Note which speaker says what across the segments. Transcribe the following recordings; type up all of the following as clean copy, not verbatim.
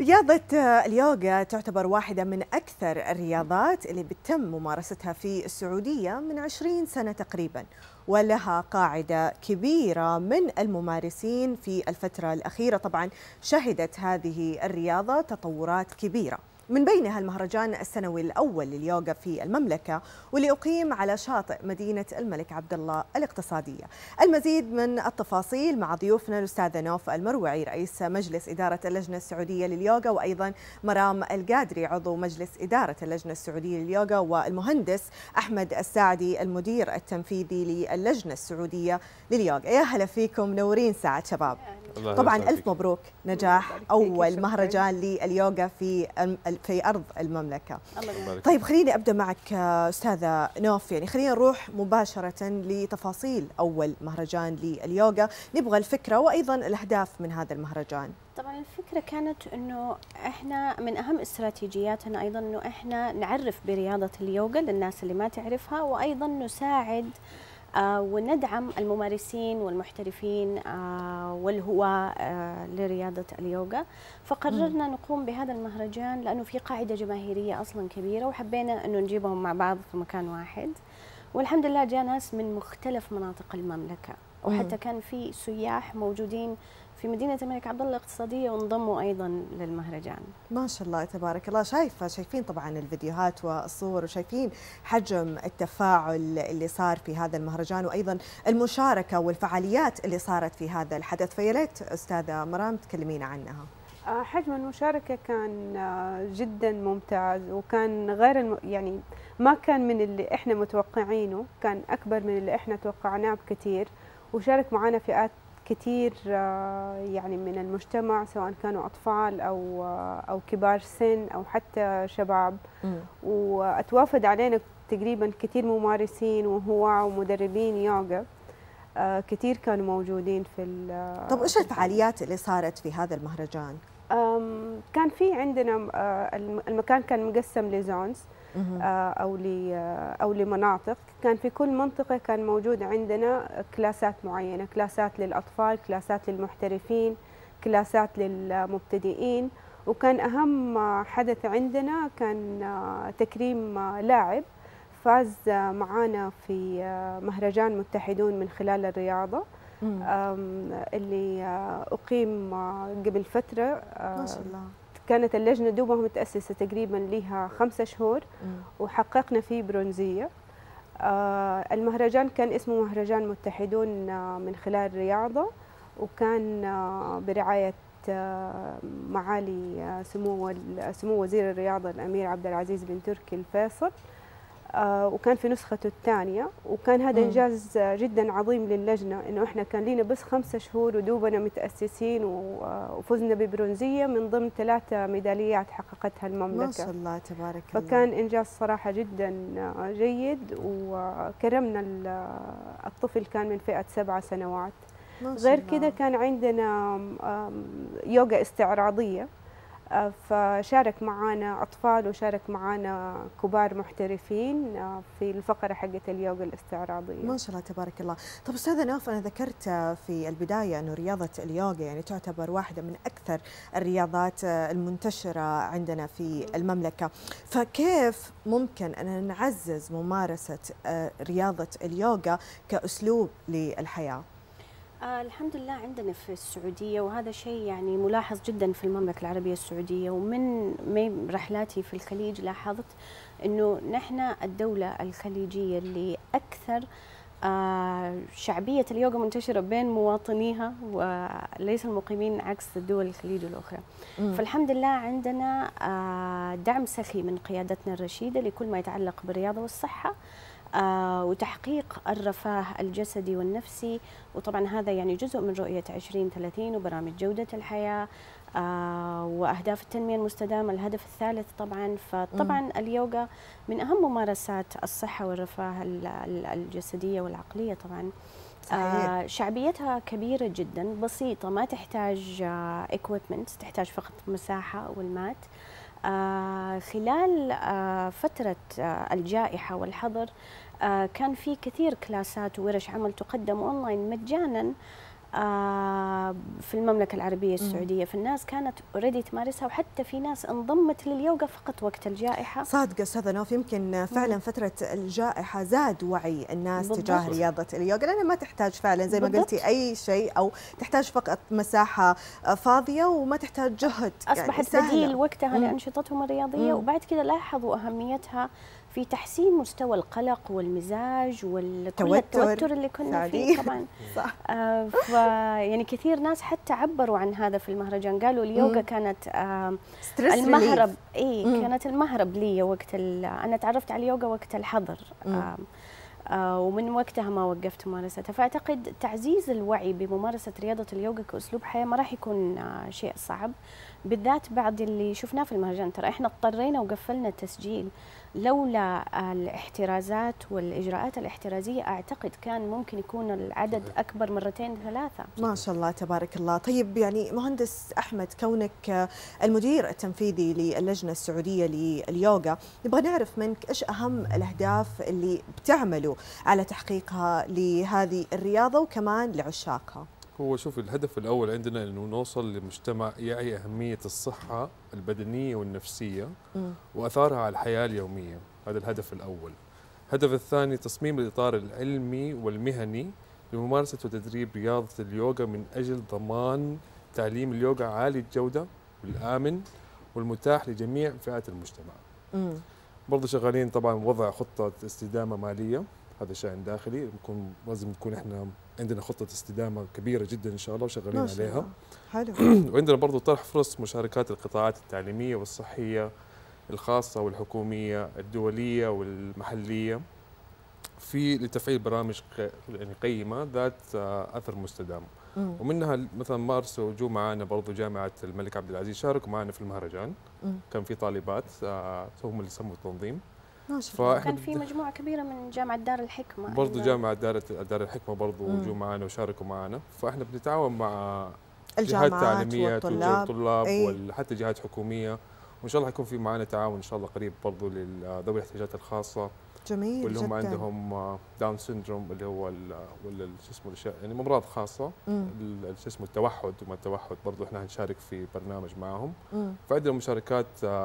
Speaker 1: رياضة اليوغا تعتبر واحدة من أكثر الرياضات اللي بتم ممارستها في السعودية من 20 سنة تقريبا، ولها قاعدة كبيرة من الممارسين في الفترة الأخيرة. طبعا شهدت هذه الرياضة تطورات كبيرة، من بينها المهرجان السنوي الأول لليوغا في المملكة، واللي أقيم على شاطئ مدينة الملك عبد الله الاقتصادية. المزيد من التفاصيل مع ضيوفنا الأستاذة نوف المروعي رئيس مجلس إدارة اللجنة السعودية لليوغا، وأيضا مرام القادري عضو مجلس إدارة اللجنة السعودية لليوغا، والمهندس أحمد الساعدي المدير التنفيذي للجنة السعودية لليوغا. يا هلا فيكم، منورين ساعة شباب. طبعا ألف مبروك نجاح أول مهرجان لليوغا في أرض المملكة. طيب خليني أبدأ معك أستاذة نوف، يعني خلينا نروح مباشرة لتفاصيل أول مهرجان لليوغا، نبغى الفكرة وأيضا الأهداف من هذا المهرجان.
Speaker 2: طبعا الفكرة كانت أنه إحنا من أهم استراتيجياتنا أيضا أنه إحنا نعرف برياضة اليوغا للناس اللي ما تعرفها، وأيضا نساعد وندعم الممارسين والمحترفين والهواة لرياضة اليوغا. فقررنا نقوم بهذا المهرجان لأنه في قاعدة جماهيرية أصلا كبيرة، وحبينا أنه نجيبهم مع بعض في مكان واحد. والحمد لله جاء ناس من مختلف مناطق المملكة، وحتى كان في سياح موجودين في مدينة الملك عبد الله الاقتصادية وانضموا أيضا للمهرجان.
Speaker 1: ما شاء الله تبارك الله. شايفين طبعا الفيديوهات والصور، وشايفين حجم التفاعل اللي صار في هذا المهرجان، وأيضا المشاركة والفعاليات اللي صارت في هذا الحدث. فيا ريت أستاذة مرام تكلمينا عنها.
Speaker 3: حجم المشاركة كان جدا ممتاز، وكان غير يعني ما كان من اللي احنا متوقعينه، كان أكبر من اللي احنا توقعناه بكثير. وشارك معنا فئات كثير يعني من المجتمع، سواء كانوا أطفال أو كبار سن أو حتى شباب. وأتوافد علينا تقريبا كثير ممارسين وهواة ومدربين يوغا كثير كانوا موجودين في
Speaker 1: طب إيش الفعاليات اللي صارت في هذا المهرجان؟
Speaker 3: كان في عندنا المكان كان مقسم لزونز أو لمناطق. كان في كل منطقة كان موجود عندنا كلاسات معينة، كلاسات للأطفال، كلاسات للمحترفين، كلاسات للمبتدئين. وكان أهم حدث عندنا كان تكريم لاعب فاز معانا في مهرجان متحدون من خلال الرياضة اللي أقيم قبل فترة.
Speaker 1: ما شاء الله.
Speaker 3: كانت اللجنة دوبها متأسسة تقريبا لها 5 شهور، وحققنا فيه برونزية. المهرجان كان اسمه مهرجان متحدون من خلال الرياضة، وكان برعاية معالي سمو وزير الرياضة الأمير عبد العزيز بن تركي الفيصل، وكان في نسخته الثانية. وكان هذا إنجاز جدا عظيم للجنة، إنه إحنا كان لنا بس 5 شهور ودوبنا متأسسين، وفزنا ببرونزية من ضمن 3 ميداليات حققتها المملكة.
Speaker 1: ما شاء الله تبارك الله.
Speaker 3: فكان إنجاز صراحة جدا جيد. وكرمنا الطفل كان من فئة 7 سنوات. غير كده كان عندنا يوغا استعراضية، فشارك معنا أطفال وشارك معنا كبار محترفين في الفقرة حقة اليوغا الاستعراضية.
Speaker 1: ما شاء الله تبارك الله. طب أستاذة نوف، أنا ذكرت في البداية أنه رياضة اليوغا يعني تعتبر واحدة من أكثر الرياضات المنتشرة عندنا في المملكة، فكيف ممكن أن نعزز ممارسة رياضة اليوغا كأسلوب للحياة؟
Speaker 2: الحمد لله عندنا في السعودية، وهذا شيء يعني ملاحظ جدا في المملكة العربية السعودية. ومن رحلاتي في الخليج لاحظت أنه نحن الدولة الخليجية اللي أكثر شعبية اليوغا منتشرة بين مواطنيها وليس المقيمين، عكس الدول الخليج الأخرى. فالحمد لله عندنا دعم سخي من قيادتنا الرشيدة لكل ما يتعلق بالرياضة والصحة وتحقيق الرفاه الجسدي والنفسي. وطبعا هذا يعني جزء من رؤية 2030 وبرامج جودة الحياة وأهداف التنمية المستدامة الهدف الثالث طبعا. فطبعا اليوغا من أهم ممارسات الصحة والرفاه الجسدية والعقلية طبعا. شعبية كبيرة جدا، بسيطة، ما تحتاج equipment، تحتاج فقط مساحة والمات. خلال فترة الجائحة والحظر كان في كثير كلاسات وورش عمل تقدم أونلاين مجانا في المملكة العربية السعودية، فالناس كانت اوريدي تمارسها، وحتى في ناس انضمت لليوغا فقط وقت الجائحة.
Speaker 1: صادقة أستاذة نوف، يمكن فعلا فترة الجائحة زاد وعي الناس
Speaker 2: بالضبط.
Speaker 1: تجاه رياضة اليوغا، لأنها ما تحتاج فعلا زي ما
Speaker 2: بالضبط.
Speaker 1: قلتي أي شيء، أو تحتاج فقط مساحة فاضية وما تحتاج جهد،
Speaker 2: أصبحت
Speaker 1: يعني
Speaker 2: بديل وقتها لأنشطتهم الرياضية.
Speaker 1: مم.
Speaker 2: وبعد كده لاحظوا أهميتها في تحسين مستوى القلق والمزاج وكل التوتر اللي كنا فيه طبعا.
Speaker 1: صح.
Speaker 2: يعني كثير ناس حتى عبروا عن هذا في المهرجان، قالوا اليوغا كانت
Speaker 1: المهرب.
Speaker 2: كانت المهرب لي وقت أنا تعرفت على اليوغا وقت الحظر، ومن وقتها ما وقفت ممارستها. فأعتقد تعزيز الوعي بممارسة رياضة اليوغا كأسلوب حياة ما راح يكون شيء صعب، بالذات بعد اللي شفناه في المهرجان. ترى احنا اضطرينا وقفلنا التسجيل لولا الاحترازات والإجراءات الاحترازية. أعتقد كان ممكن يكون العدد أكبر مرتين ثلاثة.
Speaker 1: ما شاء الله تبارك الله. طيب يعني مهندس أحمد، كونك المدير التنفيذي للجنة السعودية لليوغا، نبغى نعرف منك إيش أهم الأهداف اللي بتعملوا على تحقيقها لهذه الرياضة وكمان لعشاقها؟
Speaker 4: هو شوف، الهدف الأول عندنا أنه نوصل لمجتمع يعي أهمية الصحة البدنية والنفسية وأثارها على الحياة اليومية. هذا الهدف الأول. الهدف الثاني تصميم الإطار العلمي والمهني لممارسة وتدريب رياضة اليوغا من أجل ضمان تعليم اليوغا عالي الجودة والآمن والمتاح لجميع فئات المجتمع. برضو شغالين طبعا وضع خطة استدامة مالية، هذا شأن داخلي، لازم نكون احنا عندنا خطة استدامة كبيرة جدا إن شاء الله وشغالين عليها.
Speaker 1: حلو.
Speaker 4: وعندنا برضو طرح فرص مشاركات القطاعات التعليمية والصحية الخاصة والحكومية الدولية والمحلية في لتفعيل برامج يعني قيمة ذات أثر مستدام. ومنها مثلا مارسوا جو معنا برضو جامعة الملك عبد العزيز، شاركوا معنا في المهرجان. كان في طالبات هم اللي سموا التنظيم.
Speaker 2: كان في مجموعة كبيرة من جامعة دار الحكمة،
Speaker 4: برضو جامعة دار الحكمة برضو جو معنا وشاركوا معنا. فاحنا بنتعاون مع جهات تعليمية والطلاب وحتى جهات حكومية، وإن شاء الله حيكون في معنا تعاون إن شاء الله قريب برضو لذوي الاحتياجات الخاصة.
Speaker 1: جميل
Speaker 4: واللي هم
Speaker 1: جداً.
Speaker 4: عندهم داون سيندروم اللي هو ولا شو اسمه الاشياء يعني امراض خاصه، شو اسمه التوحد وما التوحد، برضه احنا هنشارك في برنامج معهم. فعندنا مشاركات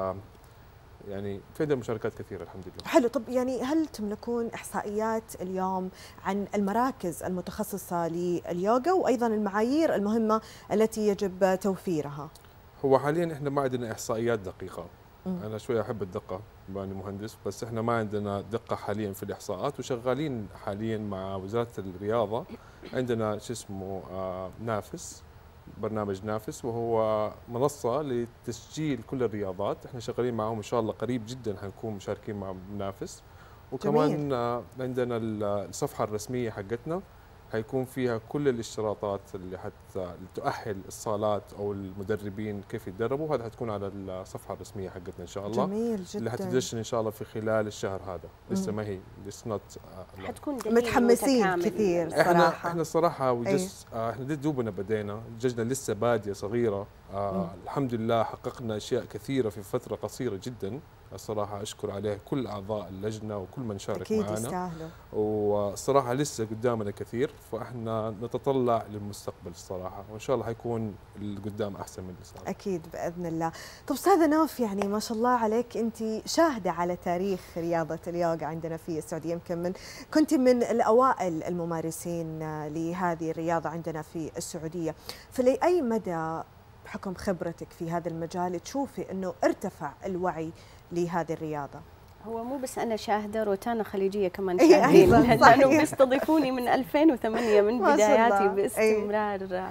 Speaker 4: يعني في عندنا مشاركات كثيره الحمد لله.
Speaker 1: حلو. طب يعني هل تملكون احصائيات اليوم عن المراكز المتخصصه لليوغا وايضا المعايير المهمه التي يجب توفيرها؟
Speaker 4: هو حاليا احنا ما عندنا احصائيات دقيقه. انا شويه احب الدقه بما اني مهندس، بس احنا ما عندنا دقه حاليا في الاحصاءات، وشغالين حاليا مع وزاره الرياضه. عندنا شو اسمه نافس، برنامج نافس، وهو منصه لتسجيل كل الرياضات. احنا شغالين معهم ان شاء الله قريب جدا حنكون مشاركين مع نافس. وكمان عندنا الصفحه الرسميه حقتنا حيكون فيها كل الاشتراطات اللي تؤهل الصالات او المدربين كيف يتدربوا. هذا حتكون على الصفحه الرسميه حقتنا ان شاء الله.
Speaker 1: جميل جدا.
Speaker 4: اللي حتدشن ان شاء الله في خلال الشهر هذا. لسه ما هي
Speaker 2: حتكون
Speaker 1: متحمسين كثير صراحه.
Speaker 4: احنا الصراحه احنا دوبنا بدينا، اللجنه لسه باديه صغيره. الحمد لله حققنا اشياء كثيره في فتره قصيره جدا. الصراحه اشكر عليها كل اعضاء اللجنه وكل من شارك
Speaker 1: أكيد
Speaker 4: معنا.
Speaker 1: يستاهلوا.
Speaker 4: والصراحه لسه قدامنا كثير، فاحنا نتطلع للمستقبل الصراحه، وان شاء الله حيكون القدام احسن من اللي صار.
Speaker 1: اكيد باذن الله. طب استاذه نوف، يعني ما شاء الله عليك، انت شاهده على تاريخ رياضه اليوغا عندنا في السعوديه، يمكن كنت من الاوائل الممارسين لهذه الرياضه عندنا في السعوديه. فلاي مدى بحكم خبرتك في هذا المجال تشوفي انه ارتفع الوعي لهذه الرياضه؟
Speaker 2: هو مو بس أنا شاهدة، روتانا خليجية كمان شاهدين، لأنه بيستضيفوني من 2008 من بداياتي باستمرار.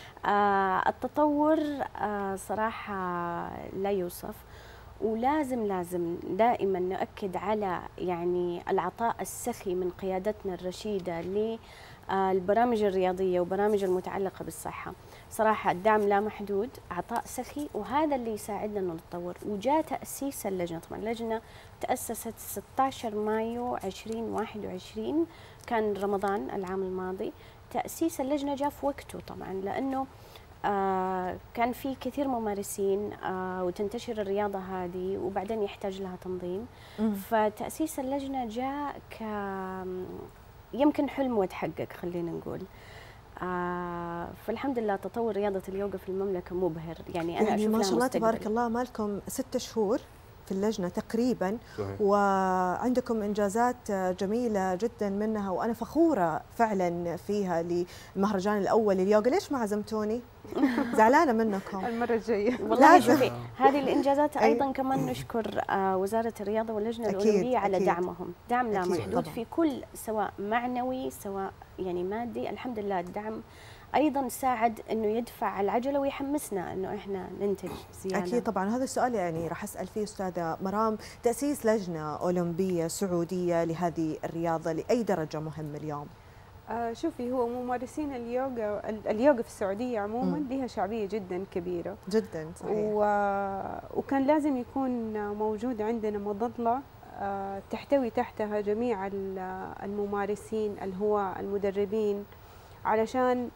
Speaker 2: التطور صراحة لا يوصف، ولازم دائما نؤكد على يعني العطاء السخي من قيادتنا الرشيدة للبرامج الرياضية وبرامج المتعلقة بالصحة. صراحة الدعم لا محدود، عطاء سخي، وهذا اللي يساعدنا انه نتطور. وجاء تأسيس اللجنة، طبعا اللجنة تأسست 16 مايو 2021، كان رمضان العام الماضي. تأسيس اللجنة جاء في وقته طبعا، لأنه كان في كثير ممارسين وتنتشر الرياضة هذه، وبعدين يحتاج لها تنظيم. فتأسيس اللجنة جاء يمكن حلم وتحقق خلينا نقول. فالحمد لله تطور رياضة اليوغا في المملكة مبهر، يعني أنا
Speaker 1: يعني
Speaker 2: أشوف
Speaker 1: ما
Speaker 2: لها
Speaker 1: شاء الله
Speaker 2: مستقبل.
Speaker 1: تبارك الله، ما لكم 6 شهور في اللجنة تقريبا،
Speaker 4: صحيح.
Speaker 1: وعندكم إنجازات جميلة جدا منها، وأنا فخورة فعلا فيها للمهرجان الأول لليوغا. ليش ما عزمتوني؟ زعلانة منكم.
Speaker 3: المرة الجاية
Speaker 2: والله
Speaker 1: لازم.
Speaker 2: شوفي، هذه الإنجازات أيضا كمان نشكر وزارة الرياضة واللجنة
Speaker 1: أكيد،
Speaker 2: الأولمبية على
Speaker 1: أكيد.
Speaker 2: دعمهم، دعم لا
Speaker 1: أكيد
Speaker 2: محدود
Speaker 1: طبعاً.
Speaker 2: في كل، سواء معنوي سواء يعني مادي. الحمد لله الدعم ايضا ساعد انه يدفع العجله ويحمسنا انه احنا ننتج زياده.
Speaker 1: اكيد طبعا، هذا السؤال يعني راح اسال فيه استاذه مرام، تاسيس لجنه اولمبيه سعوديه لهذه الرياضه لاي درجه مهم اليوم؟
Speaker 3: شوفي، هو ممارسين اليوغا في السعودية عموما لها شعبية جدا كبيرة
Speaker 1: جدا صحيح.
Speaker 3: وكان لازم يكون موجود عندنا مظلة تحتوي تحتها جميع الممارسين الهواة المدربين، علشان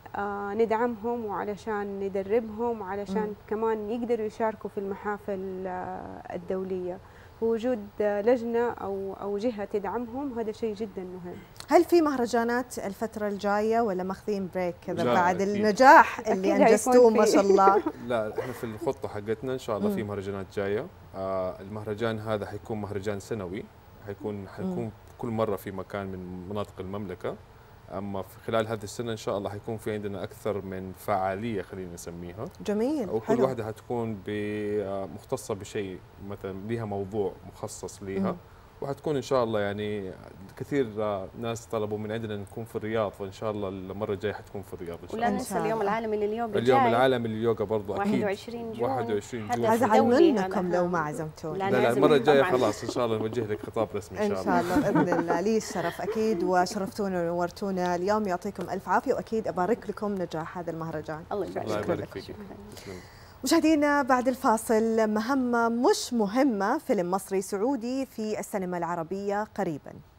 Speaker 3: ندعمهم وعلشان ندربهم وعلشان كمان يقدروا يشاركوا في المحافل الدولية. وجود لجنة أو جهة تدعمهم هذا شيء جدا مهم.
Speaker 1: هل في مهرجانات الفترة الجاية ولا ماخذين بريك كذا
Speaker 4: لا،
Speaker 1: بعد
Speaker 4: أكيد.
Speaker 1: النجاح اللي
Speaker 3: أكيد
Speaker 1: أنجزتوه
Speaker 3: هيكون
Speaker 1: ما
Speaker 3: في.
Speaker 1: شاء الله؟
Speaker 4: لا، احنا في الخطه حقتنا ان شاء الله في مهرجانات جايه. المهرجان هذا حيكون مهرجان سنوي، حيكون كل مره في مكان من مناطق المملكه. اما في خلال هذه السنه ان شاء الله حيكون في عندنا اكثر من فعاليه خلينا نسميها،
Speaker 1: جميل.
Speaker 4: وكل
Speaker 1: حلو.
Speaker 4: واحده حتكون مختصه بشيء، مثلا لها موضوع مخصص لها. وحتكون ان شاء الله يعني كثير ناس طلبوا من عندنا نكون في الرياض، فان شاء الله المره الجايه حتكون في الرياض ان شاء
Speaker 2: ولا
Speaker 4: الله.
Speaker 2: ننسى اليوم العالمي لليوغا
Speaker 4: اليوم العالمي لليوغا برضو اكيد
Speaker 2: 21 جون
Speaker 4: 21 جون.
Speaker 2: حدث
Speaker 1: أزعل
Speaker 2: دولي
Speaker 1: منكم
Speaker 2: هذا.
Speaker 1: لو ما عزمتوني.
Speaker 2: لا،
Speaker 4: لا لا،
Speaker 2: لازم
Speaker 4: المره الجايه
Speaker 2: طبعاً.
Speaker 4: خلاص ان شاء الله نوجه لك خطاب رسمي ان
Speaker 1: إن شاء الله بإذن الله. لي الشرف أكيد، وشرفتونا ونورتونا اليوم. يعطيكم ألف عافية، وأكيد أبارك لكم نجاح هذا المهرجان.
Speaker 2: الله
Speaker 4: الله
Speaker 2: يبارك
Speaker 4: يبارك
Speaker 2: فيك.
Speaker 4: فيك. تسلمي.
Speaker 1: مشاهدينا، بعد الفاصل مهمة مش مهمة، فيلم مصري سعودي في السينما العربية قريباً.